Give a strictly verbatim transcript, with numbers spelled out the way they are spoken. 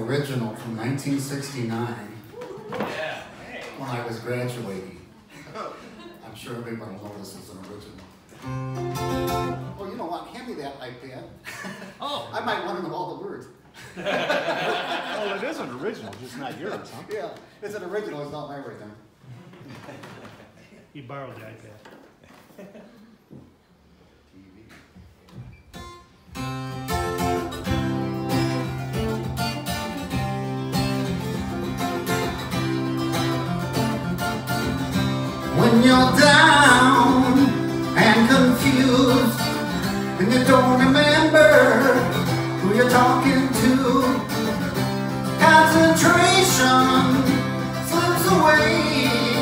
original from nineteen sixty-nine. Yeah. When I was graduating. I'm sure everyone will know this is an original. Oh, you know what? Hand me that iPad. Oh. I might want to know all the words. Oh, it is an original, just not yours, huh? Yeah, it's an original. It's not mine right now. He borrowed the iPad. T V. When you're down and confused and you don't remember who you're talking to, concentration slips away.